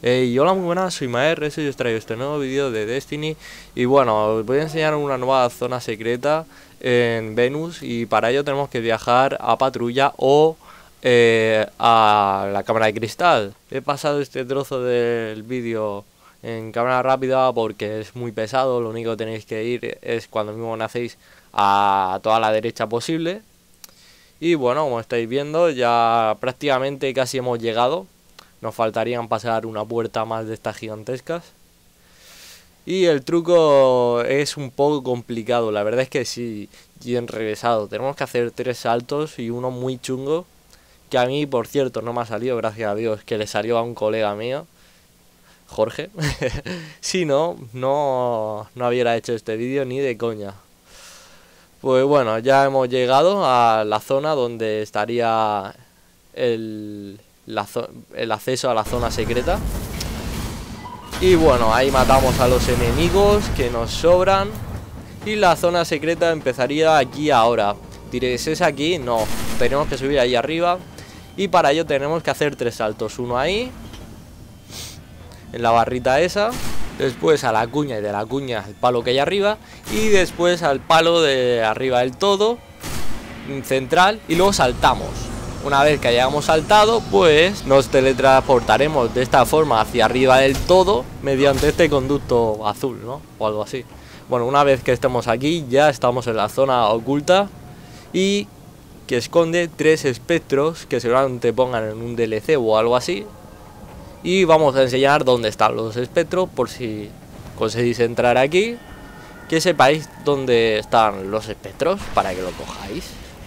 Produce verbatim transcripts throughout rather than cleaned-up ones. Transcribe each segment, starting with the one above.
Hey, hola, muy buenas, soy Maer, y os traigo este nuevo vídeo de Destiny. Y bueno, os voy a enseñar una nueva zona secreta en Venus. Y para ello tenemos que viajar a Patrulla o eh, a la cámara de cristal. He pasado este trozo del vídeo en cámara rápida porque es muy pesado. Lo único que tenéis que ir es cuando mismo nacéis a toda la derecha posible. Y bueno, como estáis viendo, ya prácticamente casi hemos llegado. Nos faltarían pasar una puerta más de estas gigantescas. Y el truco es un poco complicado. La verdad es que sí, y enrevesado. Tenemos que hacer tres saltos y uno muy chungo. Que a mí, por cierto, no me ha salido, gracias a Dios, que le salió a un colega mío, Jorge. Si no, no, no hubiera hecho este vídeo ni de coña. Pues bueno, ya hemos llegado a la zona donde estaría el... La el acceso a la zona secreta. Y bueno, ahí matamos a los enemigos que nos sobran. Y la zona secreta empezaría aquí ahora. Diréis, ¿es aquí? No, tenemos que subir ahí arriba. Y para ello tenemos que hacer tres saltos. Uno ahí, en la barrita esa. Después a la cuña, y de la cuña al palo que hay arriba. Y después al palo de arriba del todo central. Y luego saltamos. Una vez que hayamos saltado, pues nos teletransportaremos de esta forma hacia arriba del todo mediante este conducto azul, ¿no? O algo así. Bueno, una vez que estemos aquí, ya estamos en la zona oculta y que esconde tres espectros que seguramente pongan en un D L C o algo así. Y vamos a enseñar dónde están los espectros por si conseguís entrar aquí. Que sepáis dónde están los espectros para que lo cojáis.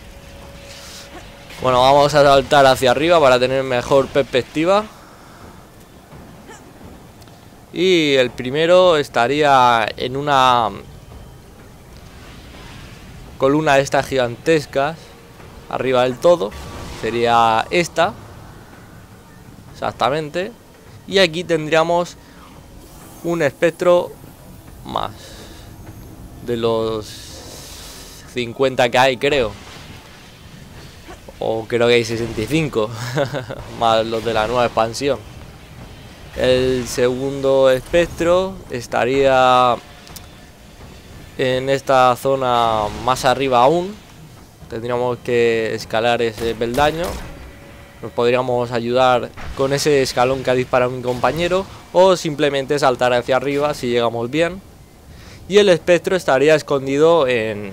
Bueno, vamos a saltar hacia arriba para tener mejor perspectiva. Y el primero estaría en una columna de estas gigantescas arriba del todo. Sería esta. Exactamente. Y aquí tendríamos un espectro más. De los cincuenta que hay, creo. O creo que hay sesenta y cinco. Más los de la nueva expansión. El segundo espectro estaría en esta zona más arriba aún. Tendríamos que escalar ese peldaño. Nos podríamos ayudar con ese escalón que ha disparado mi compañero. O simplemente saltar hacia arriba si llegamos bien. Y el espectro estaría escondido en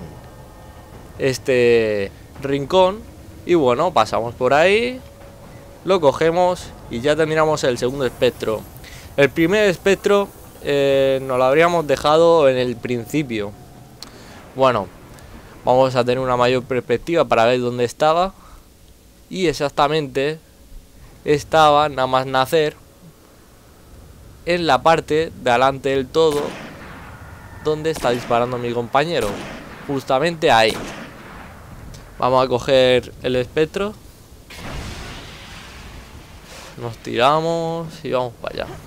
este rincón. Y bueno, pasamos por ahí, lo cogemos y ya terminamos el segundo espectro. El primer espectro eh, nos lo habríamos dejado en el principio. Bueno, vamos a tener una mayor perspectiva para ver dónde estaba. Y exactamente estaba, nada más nacer, en la parte de adelante del todo, donde está disparando mi compañero. Justamente ahí. Vamos a coger el espectro. Nos tiramos y vamos para allá.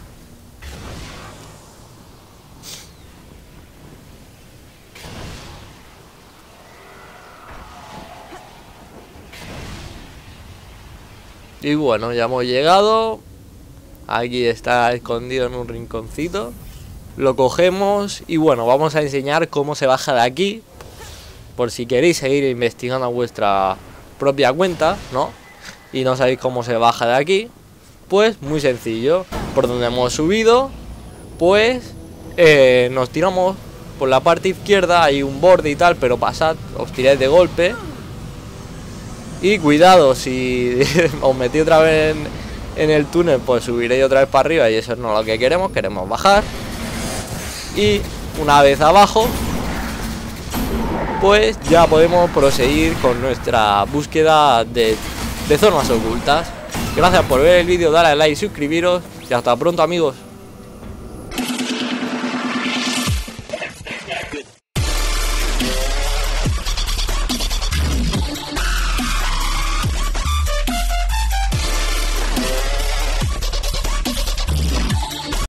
Y bueno, ya hemos llegado. Aquí está escondido en un rinconcito. Lo cogemos y bueno, vamos a enseñar cómo se baja de aquí. Por si queréis seguir investigando a vuestra propia cuenta, ¿no? Y no sabéis cómo se baja de aquí. Pues muy sencillo. Por donde hemos subido, pues eh, nos tiramos por la parte izquierda. Hay un borde y tal, pero pasad, os tiráis de golpe. Y cuidado, si os metí otra vez en, en el túnel, pues subiréis otra vez para arriba. Y eso no es lo que queremos, queremos bajar. Y una vez abajo, pues ya podemos proseguir con nuestra búsqueda de, de zonas ocultas. Gracias por ver el vídeo, dale a like, suscribiros y hasta pronto, amigos.